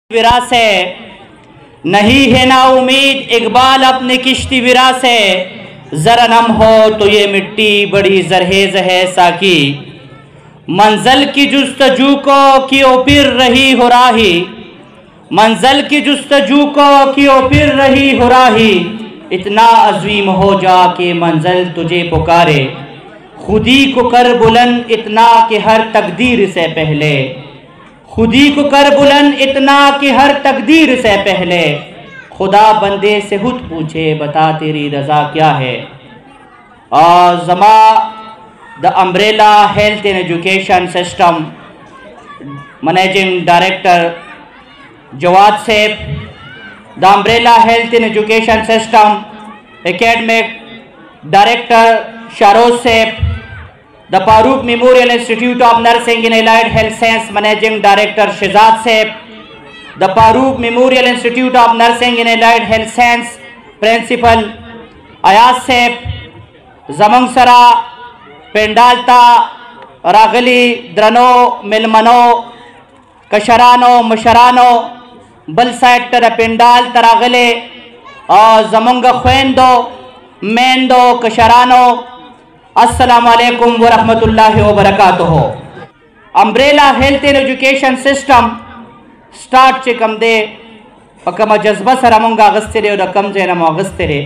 ورا سے نہیں ہے نا امید اقبال اپنے کشتی ورا سے، ذرا نم ہو تو یہ مٹی بڑی زرہیز ہے ساکی، منزل کی جستجو کو کیوں پھر رہی ہو راہی، منزل کی جستجو کو کیوں پھر رہی ہو راہی، اتنا عظیم ہو جا کہ منزل تجھے پکارے، خودی کو کر بلند اتنا کہ ہر تقدیر سے پہلے، خودی کو کر بلند اتنا کہ ہر تقدیر سے پہلے، خدا بندے سے خود پوچھے بتا تیری رضا کیا ہے۔ اور زما دا امبریلا ہیلتھ اینڈ ایجوکیشن سسٹم منیجنگ ڈائریکٹر جواد صاحب، دا امبریلا ہیلتھ اینڈ ایجوکیشن سسٹم اکیڈمک ڈائریکٹر شاروز صاحب، دا فاروق میموریل انسٹیٹیوٹ آف نرسنگ ان الائیڈ ہیلتھ سائنس منیجنگ ڈائریکٹر شہزاد صاحب، دا فاروق میموریل انسٹیٹیوٹ آف نرسنگ ان الائیڈ ہیلتھ سائنس پرنسپل ایاز صاحب، زمنگ سرا پینڈالتا راغلی درنو ملمنو کشرانو مشرانو بل سائٹ تر پینڈال تراغلے اور زمنگ خویندو میندو کشرانو، السلام علیکم ورحمت اللہ وبرکاتہ۔ امبریلا ہیلتھ اینڈ ایجوکیشن سسٹم سٹارٹ چکم دے پکم جذبہ سر امونگا غستے رے اور کم زینم غستے رے،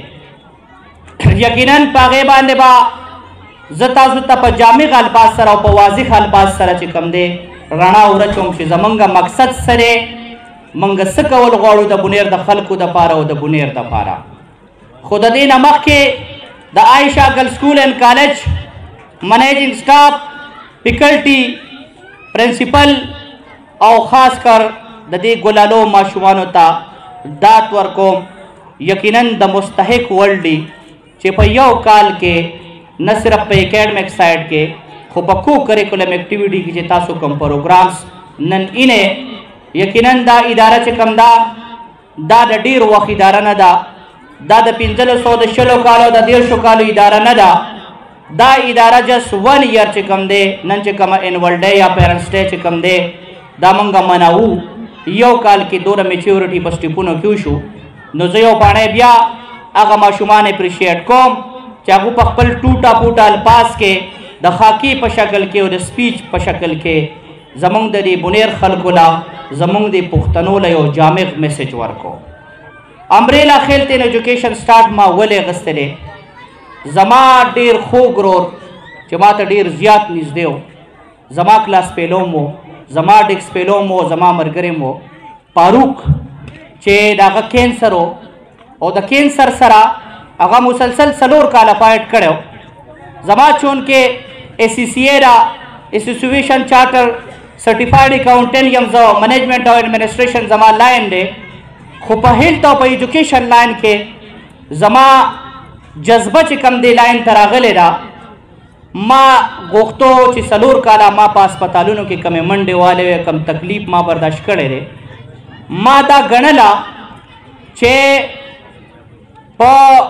یقیناً پاغے باندے با زتا زتا پا جامع الفاظ سر اور پا واضح الفاظ سر چکم دے رانا ورچوم شی زمنگا مقصد سرے منگا سکول غوڑو دا بنیر دا خلقو دا پارا و دا بنیر دا پارا خود دین امخ کے دا عائشہ گرل سکول اینڈ کالج منیجنگ سٹاف فیکلٹی پرنسپل او خاص کر دا دی گلالو معشوانو تا دات ورکوم، یقیناً دا مستحق ورلڈی چی پا یو کال کے نہ صرف پہ اکیڈمک سائٹ کے خو پکو کریکولم ایکٹیویٹی کی چی تاسو کم پروگرامز نن انہیں یقیناً دا ادارہ چکم دا دیر وقت ادارہ ندا، دا 1500 کالو دا 150 کالو ادارہ ندا، دا ادارہ جس 1 ایئر چکم دے نن چکم انول ڈے یا پیرنٹس ڈے چکم دے دا منگا مناو یو کال کی دور میچیورٹی پسٹیپونو کیو شو نو زیو پانے بیا آغا ما شمان اپریشیٹ کوم چاہو پخپل ٹوٹا پوٹا الپاس کے دا خاکی پشکل کے اور دا سپیچ پشکل کے زمانگ دا دی بنیر خلقولا زمانگ دی پختنولا یو جامع میسیج ورکو۔ امبریلا ہیلتھ اینڈ ایجوکیشن سٹارٹ ما ولے غستلے زما دیر خوگ رور چما تا دیر زیاد نیز دیو، زما کلاس پیلو مو، زما ڈکس پیلو مو، زما مرگرے مو فاروق چے دا کینسر ہو او دا کینسر سرا اگا مسلسل سلور کالا فائٹ کرے ہو، زما چون کے ACCA را ایسوسیویشن چارٹر سرٹیفائیڈ اکاؤنٹنٹ یمزو منیجمنٹ اور ایڈمنسٹریشن زما لائن دے خو پا ہیلتھ اور پا ایجوکیشن لائن کے زما جذبہ چکم دے لائن تراغلے را ما گوختو چی سلور کالا ما پا اسپتالونو کی کم منڈے والے وے کم تکلیف ما برداشت کرے رے، ما دا گنلا چے پا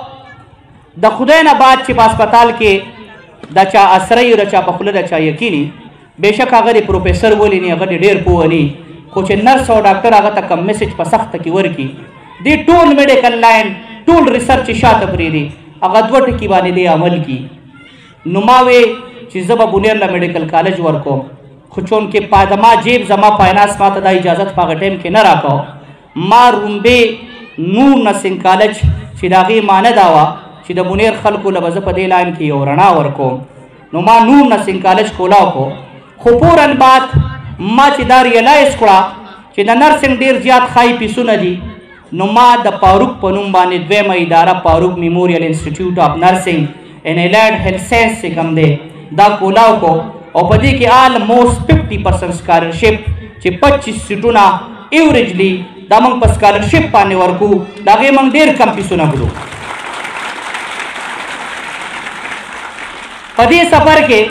دا خدین بعد چی پا اسپتال کے دا چا اسرائی و دا چا پخلو دا چا یقینی بے شک اگر پروفیسر بولی نی اگر دیر پوانی خوچ نرس اور ڈاکٹر آگا تا کم میسیج پا سخت کی ورکی دی ٹول میڈیکل لائن ٹول ریسرچ شاعت پریری اگر دوٹ کی بانی دی عمل کی نماوے چیزبا بنیرلا میڈیکل کالج ورکو خوچون کے پادما جیب زما فائنانس ماتا دا اجازت پاگا ٹیم کے نہ راکو ما رومبے نور نرسنگ کالج چی داغی مانا داوا چی دا بنیر خلقو لبزا پا دی لائن کی یورنا ورکو نو ما نور نرسنگ کالج کولاو کو خوپورن بات ما چی دا ریلائز کڑا چی دا نرسنگ دیر زیاد خائی پیسو ندی نو ما دا فاروق پنوم بانی دویم ادارہ فاروق میموریل انسٹیٹیوٹ آف نرسنگ ان الائیڈ ہیلتھ سائنس سے کم دے دا کولاو کو اور پدی کی آلموسٹ 50% سکالرشپ چی 25 سیٹونا ایوریجلی دا منگ پا سکالرشپ پانے ورکو دا غی منگ دیر کم پیسو نگلو۔ پدی سفر کے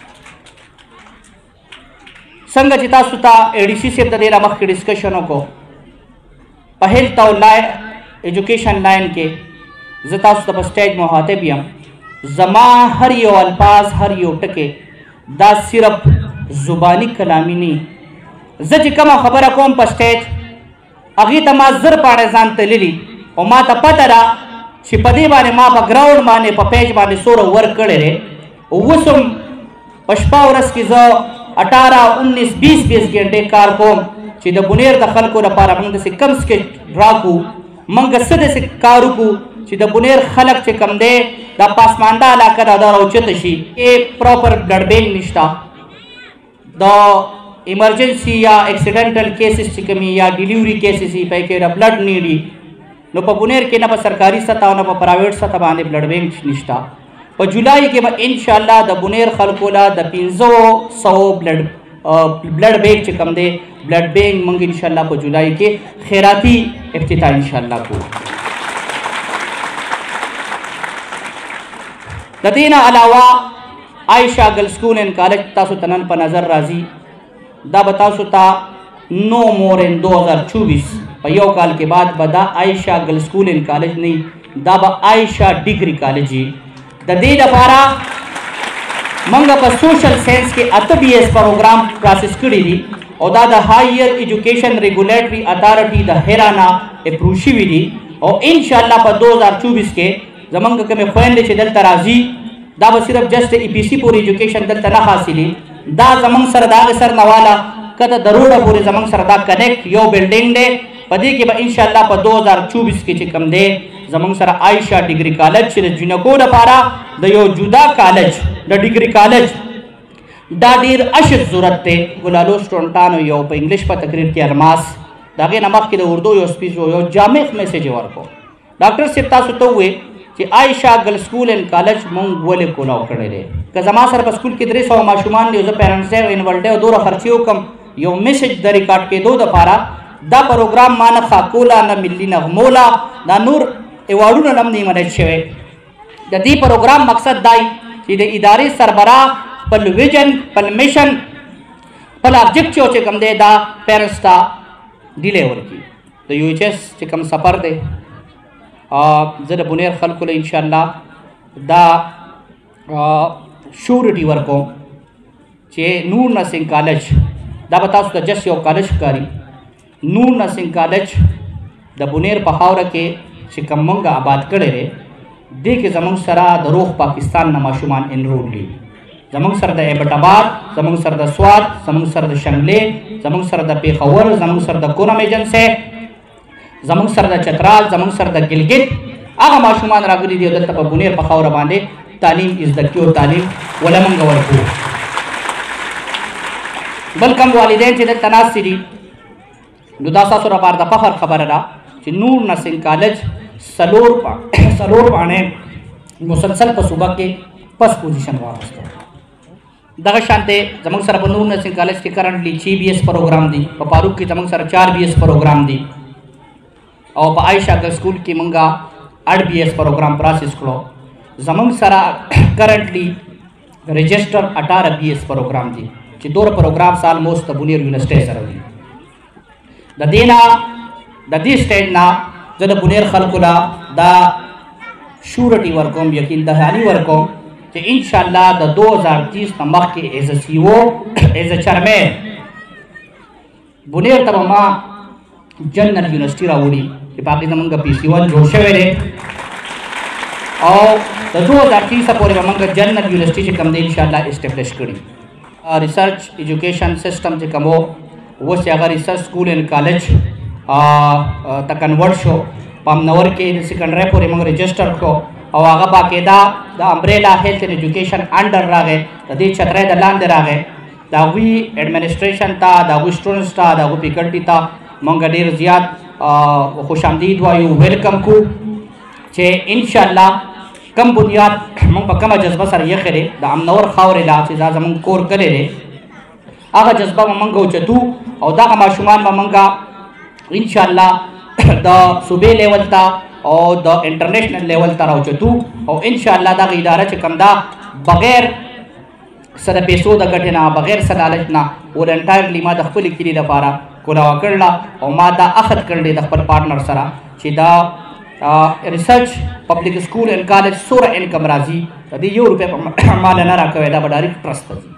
سنگا چتا ستا ADC سے ابتدیر امخ کی ڈسکشنوں کو پہل تو ایجوکیشن لائن کے زتا ستا پا سٹیج محاتے بیم زما ہر یو الفاظ ہر یو ٹکے دا صرف زبانی کلامی نہیں زج کما خبر کوم پا سٹیج هغې ته ما زر پاڼې ځان تللي او ما ته پته ده چې په دې باندې ما په ګراوند باندې په پیج باندې څومره ورک کړی دی. اوس هم په شپه ورځ کې زه 18 19 20 20 ګنټې کار کوم چې د بونیر د خلکو لپاره موږ داسې کم سکیچ راکړو، موږ څه داسې کار وکړو چې د بونیر خلک چې کم دی دا پاسمانده علاقه ده دا راوچته شي. پراپر بلډ بینک نشته، د ایمرجنسي یا ایکسیډنټل کیسز چې کومي یا ډیلیوري کیسز یي پای کې د بلډ نیډي، نو په بونیر کې نه په سرکاري سطح او نه په پرایویټ سطح باندې بلډ بینک نشته. په جولای کې به انشاءالله د بونیر خلکو له د 500 بلډ بینک چې کوم دی بلډ بینک موږ انشاءالله په جولای کې خیراتي افتتاح انشاءالله کوو. د دې نه علاوه عائشہ گرل سکول اینڈ کالج تاسو ته نن په نظر راځي، دا به تاسو ته نو مور ان 2024 په یو کال کې بعد به دا عائشہ گرل سکول اینڈ کالج نه دا به عائشہ ډیګري کالج وي. د دې لپاره موږ په سوشل ساينس کې 8 BS پروګرام کلاسز کړي دي او دا د هایر ایجوکیشن ریګولیټري اتھارټي د هیرانا اپروو شوي دي او ان شاء الله په 2024 کې زمونږ کومې خویندې چې دلته راځي دا به صرف جسټ EPC پورې ایجوکیشن دلته نه حاصلي، دا زمونږ سره د هغې سر نه واله کته د روډه پورې زمونږ سره دا کنیکټ یو بلډینګ دی. په دې کې به انشاءالله په 2024 کې چې کوم دی زمونږ سره عائشہ ډیګري کالج چې د جنکو لپاره د یو جدا کالج د ډیګري کالج دا ډېر اشد ضرورت دی. ګلالو سټوډنټانو یو په انګلیش په تقریر کې الماس د هغې نه مخکې د اردو یو سپیچ یو جامع میسیج یې ورکړو. ډاکټر صاحب تاسو ته ووایي چې عائشہ گرل سکول اینڈ کالج مونږ ولې کولاو کړی دی. که زما سره په سکول کې 300 ماشومان دي او زه پیرنټس دی انولډ دی او دومره خرچې وکړم یو میسیج د ریکارډ کېدو دپاره دا پروګرام ما نه خاکولا نه ملي نغمولا دا نور ایوارډونه نه هم نیمنیټ شوی. د دې پروګرام مقصد دی چې د ادارې سربراہ خپل ویژن خپل میشن خپل ابجیکټیو چې کوم دی دا پیرنټس ته ډیلی ورکړي. د UHS چې کوم سفر دی زه د بونیر خلکو له انشاءالله دا شورټي ورکوم چې نور نرسنګ کالج دا به تاسو ته جس یو کالج ښکاري. نور نرسنګ کالج د بونیر په خاوره کې چې کوم موږ آباد کړی دی دې کې زموږ سره د روغ پاکستان نه ماشومان انرول دي، زموږ سره د ایبټ آباد، زموږ سره د سوات، زموږ سره د شنګلې، زموږ سره د پیښور، زموږ سره د کورم ایجنسي، زموږ سره د چترال، زموږ سره د ګلګت هغه ماشومان راغلي دي او دلته په بونیر په خاوره باندې تعلیم زده کړي او تعلیم وله موږ ورکوو. بل کوم والدین چې دلته ناستې دي نو دا ستاسو لپاره د فخر خبره ده چې نور نرسنګ کالج څلور باندې مسلسل په صوبه کې پس پوزیشن واخیسته. دغه شانته زموږ سره په نور نرسنګ کالج کې کرنټلی 6 BS پروګرام دي، په فاروق کې زموږ سره 4 BS پروګرام دي او په عائشہ گرل سکول کې مونږه 8 BS پروګرام پروسس کړو. زموږ سره کرنټلی رجسټر 18 BS پروګرام دي چې دوه پروګرام سال موست بونیر یونیورسيټي سره دي. د دې نه د دې سټیج نه زه د بونیر خلکو له دا شورټي ورکوم، یقین دهاني ورکوم چې انشاءالله د 2030 نه مخکې ایز ا CEO ایز ا چیرمین بونیر ته به ما جنرل یونیورسيټي راوړي چې په هغې زمونږ PC1 جوړ شوی دی او د 2030 پورې به موږ جنرل یونیورسيټي چې کوم دی انشاءالله اسټیبلش کړي. ریسرچ ایجوکیشن سسټم چې کوم و اوس یې هغه ریسرچ سکول اینډ کالج ته کنورټ شو. په امنور کې د سیکنډرۍ پورې موږ رجسټر کړو او هغه باقاعده د امبریلا هیلث اینډ ایجوکیشن انډر راغی، د دې چترۍ د لاندې راغی. د هغوی ایډمنسټریشن ته، د هغوی سټوډنټس ته، د هغوی فیکلټي ته موږ ډېر زیات خوش آمدید وایو، ویلکم کو چې انشاءالله کم بنیاد موږ په کومه جذبه سره یې دی د امنور خاورې لا چې دا زموږ کور کلی دی هغه جذبه به موږ اوچتو او دغه ماشومان به موږ انشاءالله د صوبې لیول ته او د انټرنیشنل لیول ته راوچتو او انشاءالله دغه اداره چې کوم ده بغیر څه د پیسو د ګټې نه، بغیر څه لالچ نه ولنټایرلی ما د خپلې کلي لپاره کولاوه کړله او ما دا اخذ کړلی د خپل پارټنر سره چې دا ریسرچ پبلک سکول اینډ کالج څومره انکم راځي د دې 1 روپۍ په ما نه راکوی، دا به ډایرکټ ټرست ته ځي.